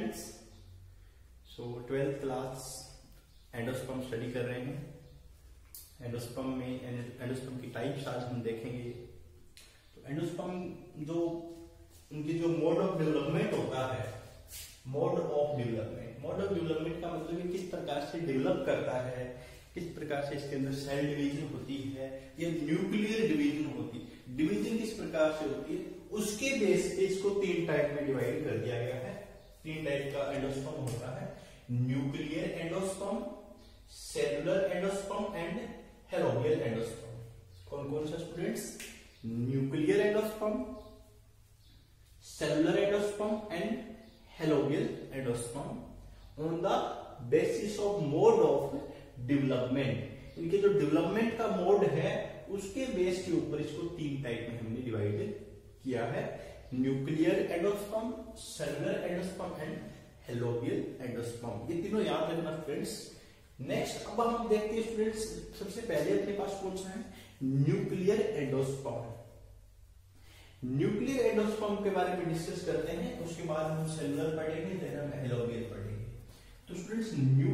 Students? So 12th class endosperm study कर रहे हैं। एंडोस्पर्म में एंडोस्पर्म की टाइप्स आज हम देखेंगे। तो एंडोस्पर्म जो उनकी जो मोड ऑफ डेवलपमेंट होता है, मोड ऑफ डेवलपमेंट का मतलब है किस प्रकार से डेवलप करता है, किस प्रकार से इसके अंदर सेल डिवीजन होती है या न्यूक्लियर डिवीजन होती है। डिवीजन किस प्रकार से होती है उसके बेस पे इसको 3 टाइप में डिवाइड कर दिया गया है। 3 टाइप का एंडोस्पर्म होता है, nuclear endosperm, cellular endosperm and helobial endosperm. कौन कौन सा students? Nuclear endosperm, cellular endosperm and helobial endosperm on the basis of mode of development. इनके जो डेवलपमेंट का मोड है उसके बेस के ऊपर इसको 3 टाइप में हमने डिवाइड किया है, nuclear endosperm, cellular endosperm and helobial endosperm. ये तीनों याद रखना फ्रेंड्स। नेक्स्ट अब हम देखते हैं स्टूडेंट्स, सबसे पहले अपने पास कौन सा है? Nuclear endosperm. न्यूक्लियर एंडोस्पर्म के बारे में डिस्कस करते हैं, उसके बाद हम सेलुलर पढ़ेंगे, देन हम हेलोबियल पढ़ेंगे। तो स्टूडेंट्स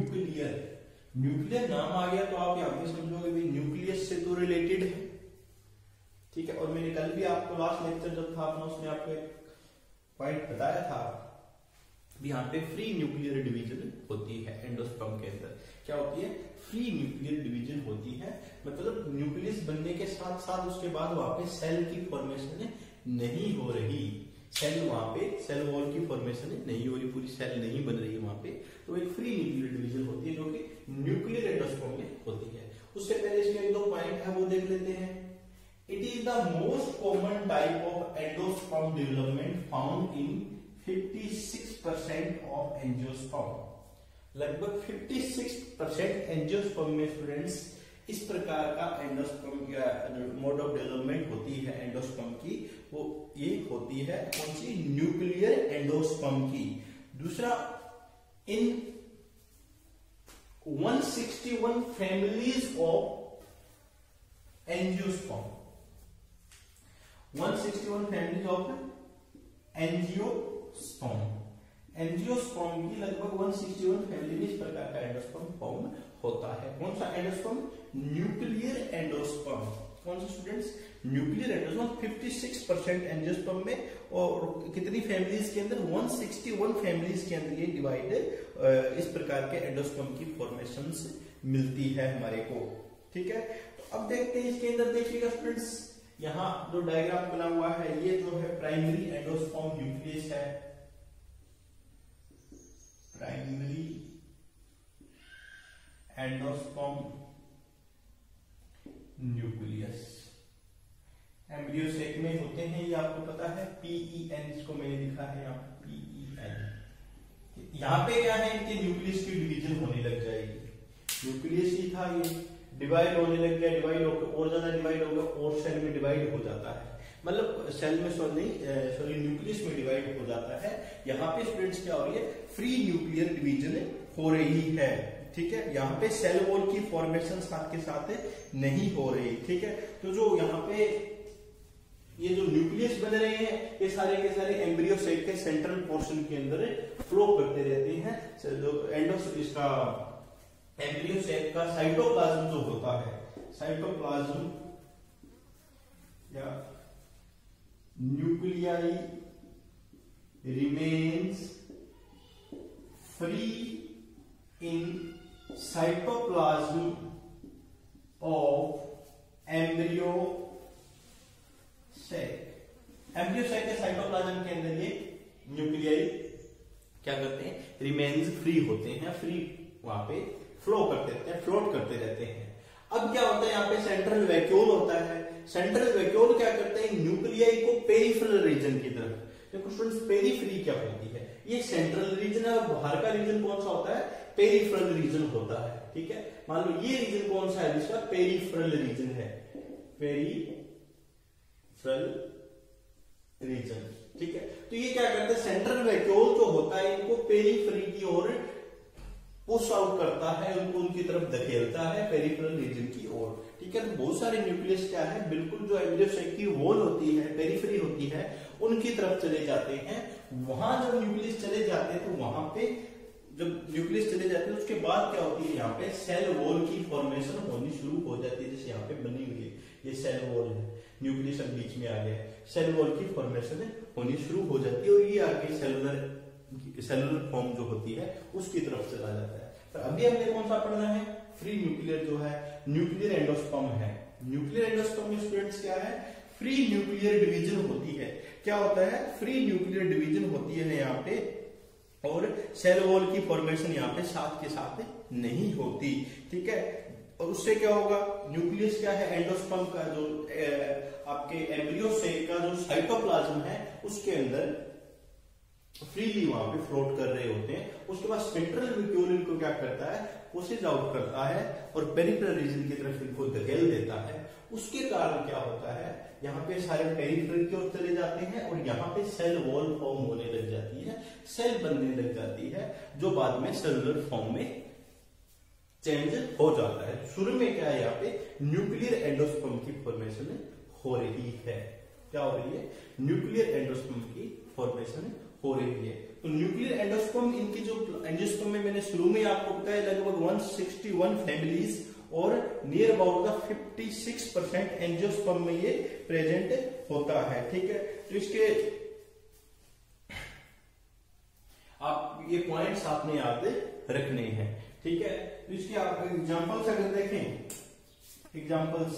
न्यूक्लियर नाम आ गया तो आप यहाँ पे समझोगे भी न्यूक्लियस से तो रिलेटेड है, ठीक है। और मैंने कल भी आपको लास्ट लेक्चर जब था अपना उसमें आपको एक पॉइंट बताया था, यहाँ पे फ्री न्यूक्लियर डिवीजन होती है एंडोस्पर्म के अंदर। क्या होती है? फ्री न्यूक्लियर डिवीजन होती है, मतलब न्यूक्लियस बनने के साथ साथ उसके बाद वहां पे सेल की फॉर्मेशन नहीं हो रही, सेल वहां पे सेल वॉल की फॉर्मेशन नहीं हो रही, पूरी सेल नहीं बन रही है वहां पे, तो एक फ्री न्यूक्लियर डिवीजन होती है जो कि न्यूक्लियर एंडोस्पर्म में होती है। उससे पहले इसके 2 पॉइंट है वो देख लेते हैं। It is the most common type of endosperm development found in 56% of angiosperm. लगभग 56% एंजियोस्पर्म में स्टूडेंट्स इस प्रकार का एंडोस्पर्म या मोड ऑफ डेवलपमेंट होती है एंडोस्पर्म की, वो ये होती है कौन सी? न्यूक्लियर एंडोस्पर्म की। दूसरा, in 161 families of angiosperm, 161 families of angiosperm, angiosperm की लगभग 161 फैमिली में इस प्रकार का एंडोस्पर्म फॉर्म होता है। कौन सा एंडोस्पर्म? Nuclear endosperm. कौन सा स्टूडेंट्स? न्यूक्लियर एंडोस्पर्म 56% एंजियोस्पर्म में, और कितनी फैमिलीज के अंदर? 161 फैमिलीज के अंदर ये डिवाइड इस प्रकार के एंडोस्पर्म की फॉर्मेशंस मिलती है हमारे को, ठीक है। तो अब देखते हैं इसके अंदर, देखिएगा स्टूडेंट्स यहाँ जो डायग्राम बना हुआ है ये जो है प्राइमरी एंडोस्पर्म न्यूक्लियस है, primary endosperm nucleus. Embryo sac में होते हैं, ये आपको पता है, PEN जिसको मैंने लिखा है यहाँ PEN। यहाँ पे क्या है? इनके न्यूक्लियस की डिवीजन होने लग जाएगी। न्यूक्लियस ही था, ये डिवाइड होने लग गया, डिवाइड होकर और ज्यादा डिवाइड होगा और सेल में डिवाइड हो जाता है, मतलब सेल में सॉरी न्यूक्लियस में डिवाइड हो जाता है। यहाँ पे स्टूडेंट्स क्या हो रही है? फ्री न्यूक्लियर डिवीजन हो रही है, ठीक है। यहाँ पे सेल वॉल की फॉर्मेशन साथ के साथ नहीं हो रही, ठीक है। तो जो यहाँ पे ये जो न्यूक्लियस बन रहे हैं ये सारे के सारे एम्ब्रियो सेक के सेंट्रल पोर्शन के अंदर फ्लो करते रहते हैं। जो इसका एम्ब्रियो सेक का साइटोप्लाज्म जो होता है, साइटोप्लाज्म या nuclei remains free in cytoplasm of embryo sac. Embryo sac के साइटोप्लाज्म के अंदर ये न्यूक्लियाई क्या करते हैं? रिमेन्स फ्री होते हैं, फ्री वहां पे फ्लो करते रहते हैं, फ्लोट करते रहते हैं। अब क्या होता है? यहाँ पे सेंट्रल वैक्यूल होता है। सेंट्रल वैक्यूल क्या करते हैं? न्यूक्लियाई को पेरिफेरल रीजन की तरफ, देखो स्टूडेंट्स पेरिफेरी क्या होती है? ये सेंट्रल रीजन है और बाहर का रीजन कौन सा होता है? पेरिफेरल रीजन होता है, ठीक है। मान लो ये रीजन कौन सा है? जिसका पेरिफेरल रीजन है, पेरिफेरल रीजन, ठीक है। तो ये क्या करते हैं? सेंट्रल वैक्यूल जो होता है इनको पेरिफेरी की ओर पुश आउट करता है, उनको उनकी तरफ धकेलता है पेरिफेरल रीजन की ओर। ठीक है, तो बहुत सारे न्यूक्लियस क्या है, बिल्कुल जो एम्ब्रियो साइट की वॉल होती है, पेरिफेरी होती है, उनकी तरफ चले जाते हैं। वहां जब न्यूक्लियस चले जाते हैं तो वहां पे जब न्यूक्लियस चले जाते हैं उसके बाद क्या होती है, यहाँ पे सेल वॉल की फॉर्मेशन होनी शुरू हो जाती है। जैसे यहाँ पे बनी हुई है, ये सेल वॉल है, न्यूक्लियस अब बीच में आ गया है, सेल वॉल की फॉर्मेशन होनी शुरू हो जाती है और ये आगे सेलुलर फॉर्म जो होती है उसकी तरफ चला जाता है। पर अभी हमने कौन सा पढ़ना है, फ्री न्यूक्लियर जो है, न्यूक्लियर एंडोस्पर्म है। न्यूक्लियर एंडोस्पर्म में स्टूडेंट्स क्या है, फ्री न्यूक्लियर डिवीजन होती है। क्या होता है, फ्री न्यूक्लियर डिवीजन होती है यहाँ पे, और सेल वॉल की फॉर्मेशन यहाँ पे साथ के साथ नहीं होती। ठीक है, और उससे क्या होगा, न्यूक्लियस क्या है, एंडोस्पर्म का जो आपके एम्ब्रियो सेल का जो साइटोप्लाज्म है उसके अंदर फ्रीली वहां पे फ्लोट कर रहे होते हैं। उसके बाद स्पिंट्रल वेक्यूल इनको क्या करता है, पुशेज आउट करता है और पेरिफेरल रीजन की तरफ इनको धकेल देता है। उसके कारण क्या होता है, यहाँ पे सारे पेरिफेरल की ओर चले जाते हैं और यहाँ पे सेल वॉल फॉर्म होने लग जाती है, सेल बनने लग जाती है, जो बाद में सेलुलर फॉर्म में चेंज हो जाता है। शुरू में क्या है, यहाँ पे न्यूक्लियर एंडोस्पर्म की फॉर्मेशन हो रही है। क्या हो रही है, न्यूक्लियर एंडोस्पर्म की फॉर्मेशन हो रही है। तो न्यूक्लियर एंडोस्पर्म, इनकी जो एंजियोस्पर्म में मैंने शुरू में आपको बताया लगभग 161 फैमिलीज और नियर अबाउट द 56% एंजियोस्पर्म में ये प्रेजेंट होता है। ठीक है, तो इसके आप ये पॉइंट्स आपने याद रखने हैं। ठीक है, तो इसके आप एग्जांपल्स अगर देखें, एग्जांपल्स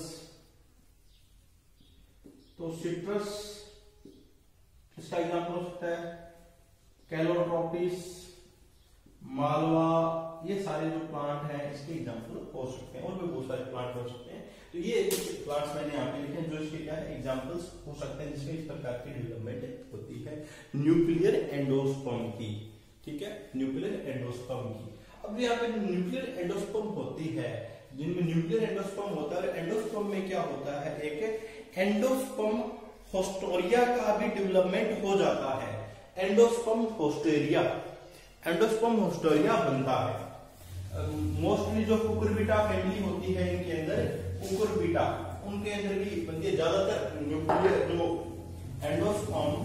तो सिट्रस इसका एग्जांपल हो सकता है, कैलोट्रोपिस, मालवा, ये सारे जो प्लांट हैं इसके एग्जांपल हो सकते हैं, और भी बहुत सारे प्लांट हो सकते हैं। तो ये प्लांट्स मैंने यहाँ पे लिखे हैं जो इसके क्या है, एग्जांपल्स हो सकते हैं जिसमें इस प्रकार की डेवलपमेंट होती है न्यूक्लियर एंडोस्पर्म की। ठीक है, न्यूक्लियर एंडोस्पर्म की। अब यहाँ पे न्यूक्लियर एंडोस्पर्म होती है, जिनमें न्यूक्लियर एंडोस्पर्म होता है, एंडोस्पर्म में क्या होता है, एक एंडोस्पर्म होस्टोरिया का भी डेवलपमेंट हो जाता है। एंडोस्पर्म होस्टोरिया, एंडोस्पर्म होस्टोरिया बनता है। मोस्टली जो कुकुरबिटा फैमिली होती है इनके अंदर, कुकुरबिटा उनके अंदर भी बनती है। ज्यादातर न्यूक्लियर जो एंडोस्पर्म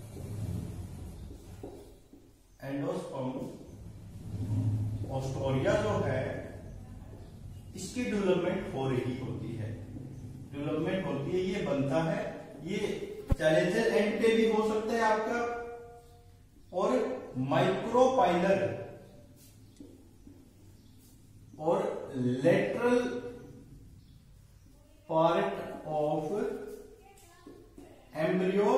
होस्टोरिया जो है इसकी डेवलपमेंट हो रही होती है, डेवलपमेंट होती है, ये बनता है। ये चैलेंजर एंड पे भी हो सकता है आपका, और माइक्रोपाइलर और lateral part of embryo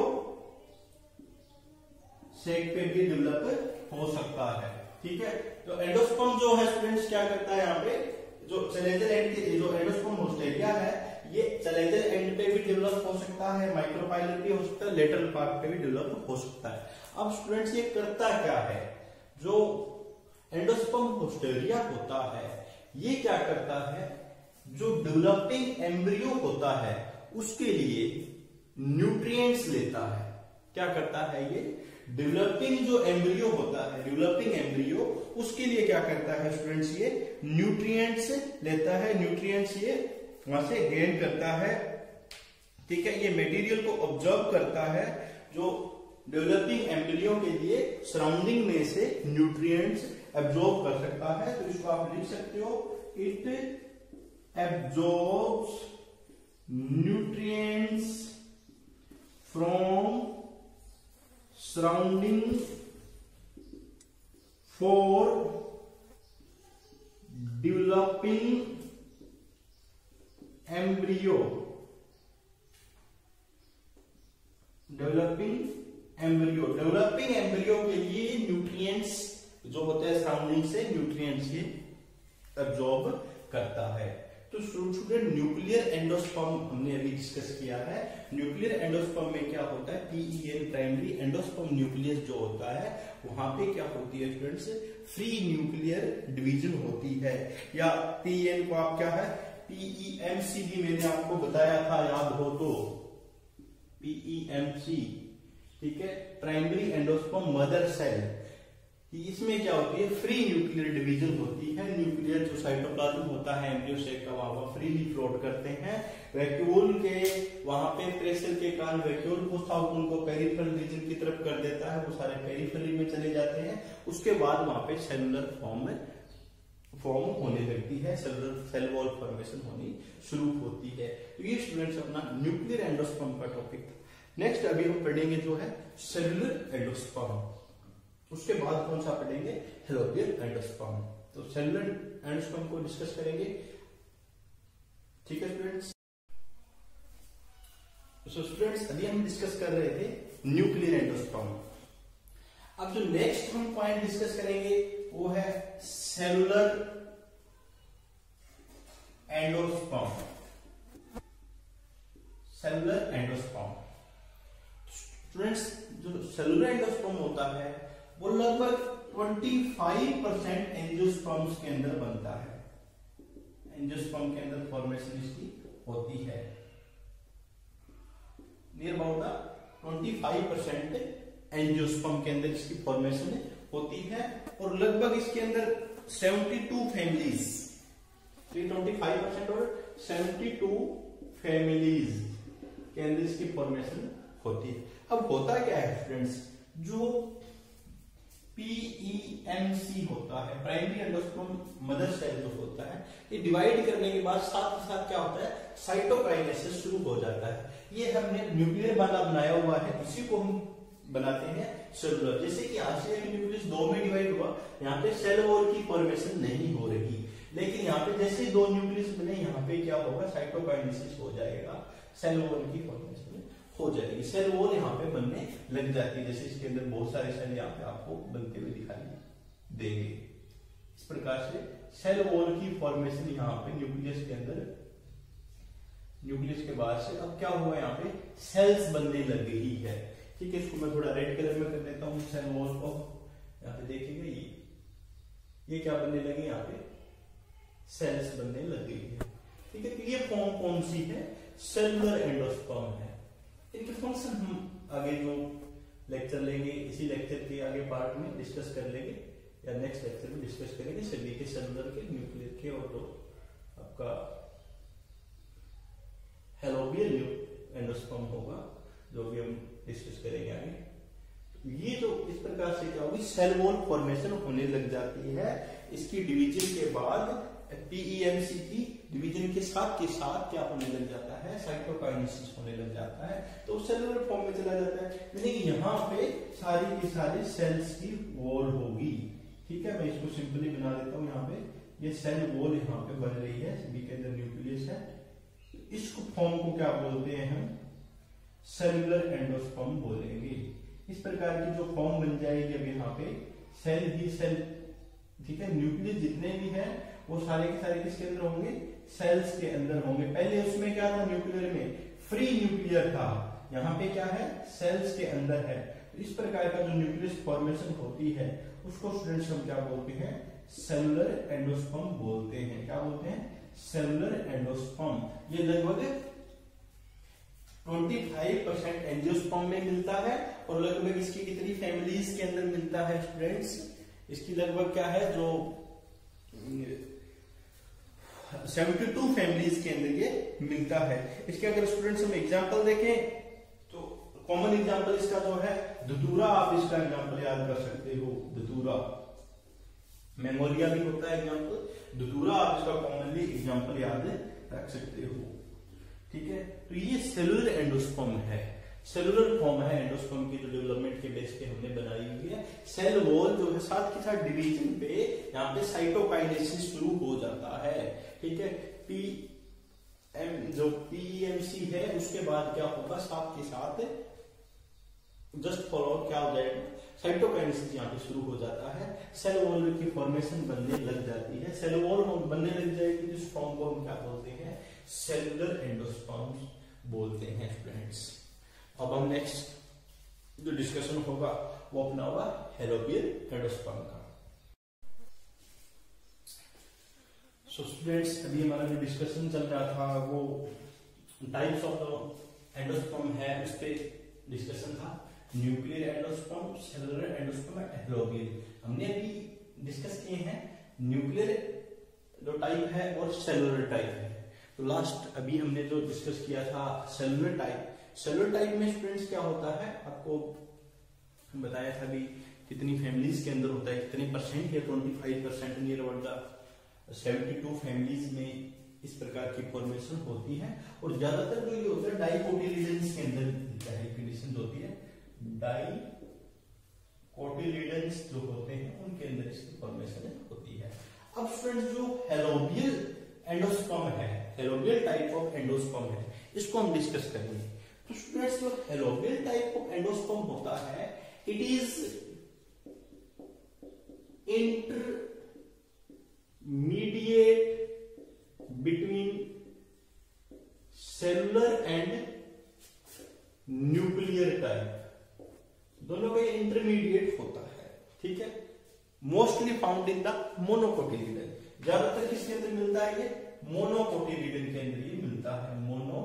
sac पे भी डेवलप हो सकता है। ठीक है, तो एंडोस्पर्म जो है स्टूडेंट्स क्या करता है, यहाँ पे जो चैलेंजर एंड के जो एंडोस्पर्म होस्टोरिया है ये चैलेंजर एंड पे भी डेवलप हो सकता है, माइक्रोपाइलर भी हो सकता है, लेटरल पार्ट पे भी डेवलप हो सकता है। अब स्टूडेंट्स ये करता क्या है, जो एंडोस्पर्म होस्टोरिया होता है ये क्या करता है, जो डेवलपिंग एम्ब्रियो होता है उसके लिए न्यूट्रिएंट्स लेता है। क्या करता है ये, डेवलपिंग जो एम्ब्रियो होता है, डेवलपिंग एम्ब्रियो, उसके लिए क्या करता है स्टूडेंट्स, ये न्यूट्रिएंट्स लेता है, न्यूट्रिएंट्स ये वहां से गेन करता है। ठीक है, ये मटेरियल को ऑब्जर्व करता है जो डेवलपिंग एम्ब्रियो के लिए सराउंडिंग में से न्यूट्रिएंट्स एब्जॉर्ब कर सकता है। तो इसको आप लिख सकते हो, it absorbs nutrients from surrounding for developing embryo, developing embryo के लिए न्यूट्रिएंट्स जो होते हैं सराउंडिंग से न्यूट्रिएंट्स ये एब्जॉर्ब करता है। तो स्टूडेंट न्यूक्लियर एंडोस्पर्म हमने अभी डिस्कस किया है। न्यूक्लियर एंडोस्पर्म में क्या होता है, PEN प्राइमरी एंडोस्पर्म न्यूक्लियस जो होता है वहां पे क्या होती है स्टूडेंट्स, फ्री न्यूक्लियर डिवीजन होती है, या PEN को आप क्या है PEMC भी मैंने आपको बताया था, याद हो तो PEMC। ठीक है, प्राइमरी एंडोस्पर्म मदर सेल, इसमें क्या होती है, फ्री न्यूक्लियर डिवीजन होती है। न्यूक्लियर जो साइटोप्लाज्म होता है एम्ब्रियो सेक का, वहां फ्रीली फ्लोट करते हैं। वैक्यूल के वहां पे प्रेशर के कारण वैक्यूल को साउथ उनको पेरिफेरल रीजन की तरफ कर देता है, वो सारे पेरिफेरल में चले जाते हैं। उसके बाद वहां पे सेलुलर फॉर्म होने लगती है, सेल वॉल फॉर्मेशन होनी शुरू होती है। तो ये स्टूडेंट्स अपना न्यूक्लियर एंडोस्पर्म का टॉपिक था। नेक्स्ट अभी हम पढ़ेंगे जो है सेलुलर एंडोस्पर्म। उसके बाद कौन सा पढ़ेंगे, हेलोपियल एंडोस्पर्म। तो सेलुलर एंडोस्पर्म को डिस्कस करेंगे, ठीक है स्टूडेंट्स। सो स्टूडेंट्स अभी हम डिस्कस कर रहे थे न्यूक्लियर एंडोस्पर्म। अब जो नेक्स्ट हम पॉइंट डिस्कस करेंगे वो है cellular endosperm. Cellular endosperm students, जो सेलुलर एंडोस्पर्म होता है वो लगभग 25% एंजियोस्पर्म्स के अंदर बनता है। एंजियोस्पर्म के अंदर फॉर्मेशन इसकी होती है। नियर अबाउट 25% एंजियोस्पर्म के अंदर इसकी फॉर्मेशन होती है, और लगभग इसके अंदर 72 फैमिलीज, 25% और 72 फैमिलीज के अंदर इसकी फॉर्मेशन होती है। अब होता क्या है स्टूडेंट्स, जो PEMC होता है, प्राइमरी एंडोस्पर्म मदर सेल जो होता है, ये डिवाइड करने के बाद साथ ही साथ क्या होता है, साइटोकाइनेसिस शुरू हो जाता है। ये हमने न्यूक्लियर वाला बनाया हुआ है, इसी को हम बनाते हैं सेलुलर। जैसे कि आरसीआई न्यूक्लियस दो में डिवाइड हुआ, यहाँ पे सेल वॉल की फॉर्मेशन नहीं हो रही, लेकिन यहाँ पे जैसे दो न्यूक्लियस बने, यहाँ पे क्या होगा, साइटोकाइनेसिस हो जाएगा, सेल वॉल की फॉर्मेशन हो जाएगी, सेल वॉल यहाँ पे बनने लग जाती है। जैसे इसके अंदर बहुत सारे सेल यहाँ पे आपको बनते हुए दिखाई देंगे। इस प्रकार से सेल वॉल की फॉर्मेशन यहाँ पे न्यूक्लियस के अंदर, न्यूक्लियस के बाद से अब क्या हुआ, यहाँ पे सेल्स बनने लग गई है। ठीक है, इसको मैं थोड़ा रेड कलर में कर देता हूँ सेल वॉल को। यहाँ पे देखिएगा ये क्या बनने लगी, यहाँ पे सेल्स बनने लग गई है। ठीक है, तो ये फॉर्म कौन सी है, सेलुलर एंडोस्पर्म है। इनके फंक्शन हम आगे जो लेक्चर लेंगे, इसी लेक्चर के आगे पार्ट में डिस्कस कर लेंगे, या नेक्स्ट लेक्चर में डिस्कस करेंगे सभी के, सेलुलर के, न्यूक्लियर के, और जो आपका हेलोपियल एंडोस्पर्म होगा जो भी हम डिस्कस करेंगे आगे। ये जो इस प्रकार से क्या होगी, सेल वॉल फॉर्मेशन होने लग जाती है। इसकी डिवीजन के बाद PEMC की डिवीजन के साथ क्या होने लग जाता है, साइटोकाइनेसिस होने लग जाता है, तो सेलुलर फॉर्म में चला जाता है। लेकिन यहाँ पे सारी की सारी सेल्स की वॉल होगी। ठीक है, मैं इसको सिंपली बना देता हूँ। यहाँ पे ये सेल वॉल यहाँ पे बन रही है, सभी के अंदर न्यूक्लियस है। इसको फॉर्म को क्या बोलते हैं हम, सेलुलर एंडोस्पर्म बोलेंगे। इस प्रकार की जो फॉर्म बन जाएगी अब यहाँ पे सेल ही सेल, ठीक है, न्यूक्लियस जितने भी हैं वो सारे के सारे किसके अंदर होंगे, सेल्स के अंदर होंगे। पहले उसमें क्या था, न्यूक्लियर में फ्री न्यूक्लियर था, यहाँ पे क्या है, सेल्स के अंदर है। इस प्रकार का जो न्यूक्लियस फॉर्मेशन होती है उसको स्टूडेंट्स हम क्या बोलते हैं, सेलुलर एंडोस्पर्म बोलते हैं। क्या बोलते हैं, सेलुलर एंडोस्पर्म। ये लगभग 25% एंजियोस्पर्म में मिलता है, और लगभग इसकी कितनी फैमिलीज के अंदर मिलता है स्टूडेंट्स, इसकी लगभग क्या है, जो 72 फैमिलीज के अंदर ये मिलता है। इसके अगर स्टूडेंट्स हम एग्जांपल देखें तो कॉमन एग्जांपल इसका जो है धतूरा, आप इसका एग्जांपल याद कर सकते हो, धतूरा। मेमोरिया भी होता है एग्जांपल, धतूरा आप इसका कॉमनली एग्जांपल याद रख सकते हो। ठीक है, तो ये सेलुलर एंडोस्पर्म है, सेलुलर फॉर्म है एंडोस्पर्म की, जो डेवलपमेंट के बेस पे हमने बनाई हुई है। सेल वॉल जो है साथ के साथ डिवीजन पे यहाँ पे साइटोकाइनेसिस शुरू हो जाता है। ठीक है, जो PEMC है उसके बाद क्या होगा, साथ के साथ जस्ट फॉलो क्या हो जाएगा, साइटोकाइनेसिस यहाँ पे शुरू हो जाता है, सेल वॉल की फॉर्मेशन बनने लग जाती है। सेल वॉल बनने लग जाएगी, जिस फॉर्म को हम क्या बोलते हैं, सेलुलर एंडोस्पर्म बोलते हैं स्टूडेंट्स। अब हम नेक्स्ट जो डिस्कशन होगा वो अपना होगा हेलोपियल एंडोस्पर्म का। सो स्टूडेंट्स अभी हमारा जो डिस्कशन चल रहा था वो टाइप्स ऑफ एंडोस्पर्म है, उस पर डिस्कशन था। Nuclear endosperm, cellular endosperm, helobial. हमने अभी डिस्कस किए हैं न्यूक्लियर जो टाइप है और सेलुलर टाइप है। तो लास्ट अभी हमने जो डिस्कस किया था सेलुलर टाइप। सेलुलर टाइप में स्टूडेंट्स क्या होता है, आपको बताया था अभी कितनी फैमिलीज के अंदर होता है, कितने परसेंट या 25% नियर अबाउट 72 फैमिलीज में इस प्रकार की फॉर्मेशन होती है। और ज्यादातर जो ये होता है डाइकोटिलिडन्स के अंदर मिलता है, कंडीशन होती है डाइकोटिलिडन्स जो होते हैं उनके अंदर इसकी फॉर्मेशन होती है। अब स्टूडेंट्स जो हेलोबियल एंडोस्पर्म है, हेलोबियल टाइप ऑफ एंडोस्पर्म है, इसको हम डिस्कस करेंगे। तो स्टूडेंट्स जो हेलोबियल टाइप ऑफ एंडोस्पर्म होता है, it is intermediate between cellular and nuclear type, दोनों का इंटरमीडिएट होता है, ठीक है। Mostly found in the monocotyledon, ज्यादातर किसके अंदर मिलता है, ये मोनोकोटिलिडन के अंदर ये मिलता है,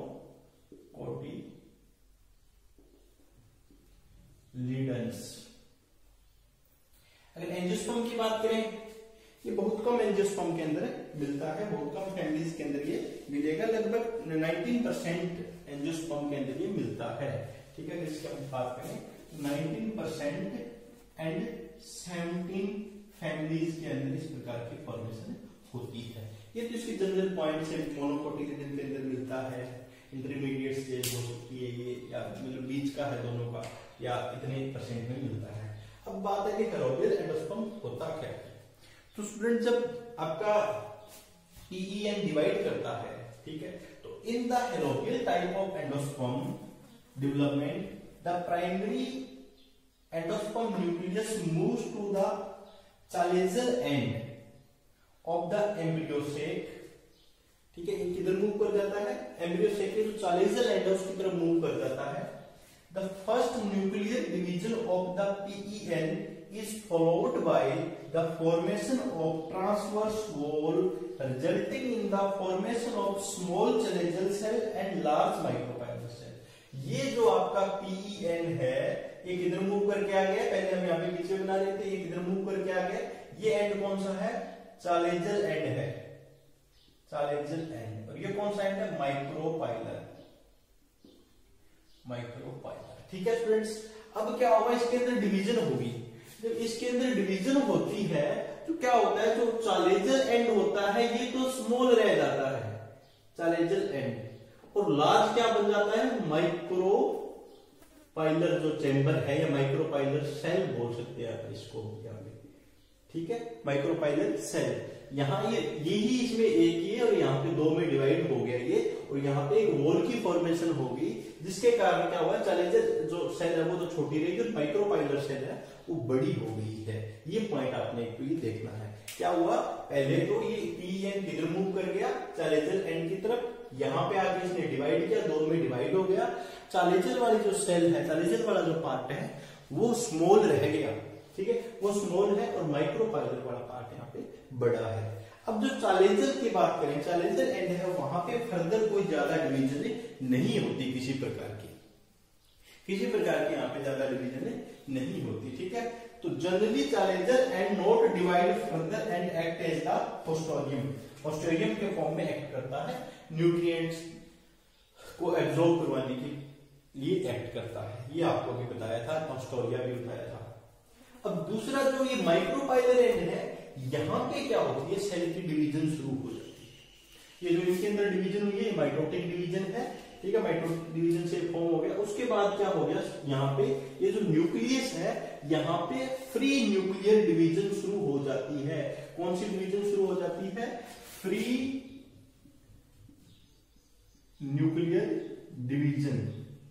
मोनोकोटिलिडन्स। अगर एंजियोस्पर्म की बात करें, ये बहुत कम एंजियोस्पर्म के अंदर मिलता है, बहुत कम फैमिलीज के अंदर ये मिलेगा, लगभग 19% एंजियोस्पर्म के अंदर ये मिलता है, ठीक है। इसकी हम बात करें 19% एंड 17 फैमिलीज के अंदर इस प्रकार की फॉर्मेशन होती है। ये तो इसकी जनरल पॉइंट है, मोनोकोटिलिडन के अंदर मिलता है, इंटरमीडिएट स्टेज हो सकती है ये, या मतलब बीच का है दोनों का, या इतने परसेंट में मिलता है। अब बात है कि हेलोबियल एंडोस्पर्म होता क्या है। तो स्टूडेंट जब आपका PEN डिवाइड करता है, ठीक है, तो in the helobial type of endosperm development the primary endosperm nucleus moves to the chalazal end of the embryo sac, ठीक है, ये किधर मूव कर जाता है, एम्ब्रियो सेक के जो चालेजल एंड है उसकी तरफ मूव कर जाता है। The first nuclear division of the PEN is followed by the formation of transverse wall resulting in the formation of small chalazial cell and large micropylon cell। ये जो आपका PEN है, ये किधर मूव करके आ गया, पहले हम यहाँ पे पीछे बना रहे थे, ये किधर मूव करके आ गया, ये एंड कौन सा है, चालेजल एंड है, चालेजल एंड, और ये कौन सा एंड है, माइक्रोपाइलर, माइक्रोपाइलर, ठीक है स्टूडेंट्स। अब क्या होगा, इसके अंदर डिवीजन होगी, जब इसके अंदर डिवीजन होती है तो क्या होता है, जो चालेजल एंड होता है ये तो स्मॉल रह जाता है, चालेजल एंड, और लार्ज क्या बन जाता है, माइक्रोपाइलर जो चैम्बर है, या माइक्रोपाइलर सेल बोल सकते हैं आप इसको यहाँ पे, ठीक है, माइक्रोपाइलर सेल। यहाँ ये यही इसमें एक ही है और यहाँ पे दो में डिवाइड हो गया ये, और यहाँ पे एक वॉल की फॉर्मेशन होगी, जिसके कारण क्या हुआ, चालेजल जो सेल है वो तो छोटी रही, जो माइक्रोपाइलर सेल है वो बड़ी हो गई है। ये पॉइंट आपने एक तो ये देखना है, क्या हुआ, पहले तो ये PEN किधर मूव कर गया, चालेजल एंड की तरफ, यहाँ पे आके इसने डिवाइड किया, दो में डिवाइड हो गया, चालेजल वाली जो सेल है, चालेजल वाला जो पार्ट है वो स्मॉल रह गया, ठीक है, वो स्मॉल है, और माइक्रोपाइलर वाला पार्ट यहाँ पे बड़ा है। अब जो चालेजल की बात करें, चालेजल एंड है, वहां पे फर्दर कोई ज्यादा डिवीजन नहीं होती, किसी प्रकार की यहाँ पे ज्यादा डिवीजन नहीं होती, ठीक है। तो generally chalazal end not divide further and act as the haustorium, haustorium के फॉर्म में एक्ट करता है, न्यूट्रिएंट्स को एब्जॉर्ब करवाने के लिए एक्ट करता है, ये आपको भी बताया था, पोस्टोरिया भी बताया था। अब दूसरा जो ये माइक्रोपाइलर एंड है, यहां पे क्या होती है, सेल की डिवीजन शुरू हो जाती है। ये जो इसके अंदर डिवीजन हुई है, माइटोटिक डिवीजन है, ठीक है, माइटोटिक डिवीजन से फॉर्म हो गया। उसके बाद क्या हो गया, यहाँ पे ये जो न्यूक्लियस है, यहाँ पे फ्री न्यूक्लियर डिवीजन शुरू हो जाती है। कौन सी डिवीजन शुरू हो जाती है, free nuclear division,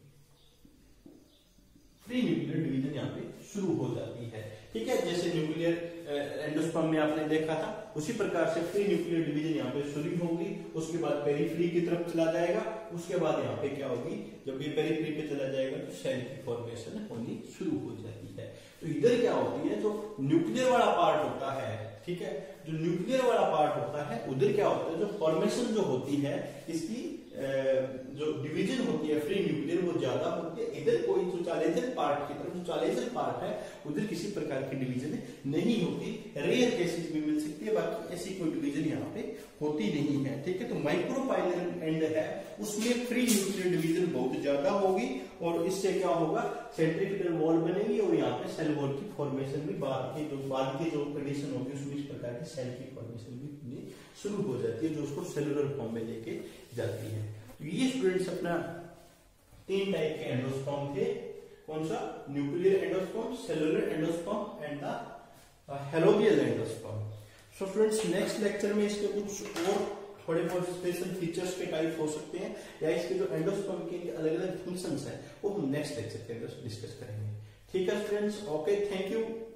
free nuclear division यहाँ पे शुरू हो जाती है, ठीक है। जैसे न्यूक्लियर एंडोस्पर्म में आपने देखा था, उसी प्रकार से फ्री न्यूक्लियर डिवीजन यहाँ पे शुरू होगी, उसके बाद पेरीफ्री की तरफ चला जाएगा, उसके बाद यहाँ पे क्या होगी, जब ये पेरीफ्री पे चला जाएगा तो सेल की फॉर्मेशन होनी शुरू हो जाती है। तो इधर क्या होती है, जो न्यूक्लियर वाला पार्ट होता है, ठीक है, जो न्यूक्लियर वाला पार्ट होता है, उधर क्या होता है, जो फॉर्मेशन जो होती है, इसकी जो डिवीजन होती है फ्री न्यूक्लियर, वो ज्यादा होती है। इधर कोई जो चालेजर पार्ट की तरफ, जो चालेजर पार्ट है उधर किसी प्रकार की डिवीजन नहीं होती, रेयर केसेस में मिल सकती है, बाकी ऐसी कोई डिवीजन यहाँ पे होती नहीं है। ठीक है, तो माइक्रोपाइलर एंड है उसमें फ्री न्यूक्लियर डिवीजन बहुत ज्यादा होगी और इससे क्या होगा, सेंट्रीफ्यूगल वॉल बनेगी और यहाँ पे सेल वॉल की फॉर्मेशन भी बाद की जो कंडीशन होगी उसमें इस प्रकार की सेल की फॉर्मेशन भी शुरू हो जाती है, जो उसको सेलुलर फॉर्म में लेके जाती है। तो ये स्टूडेंट्स अपना 3 टाइप के एंडोस्पर्म थे, कौन सा, nuclear endosperm, cellular endosperm and the helobial endosperm. So students next lecture में इसके कुछ और थोड़े बहुत स्पेशल फीचर्स के टाइप हो सकते हैं या इसके जो एंडोस्पर्म के अलग अलग फंक्शंस हैं वो हम नेक्स्ट लेक्चर के अंदर डिस्कस करेंगे। ठीक है स्टूडेंट्स, ओके, थैंक यू।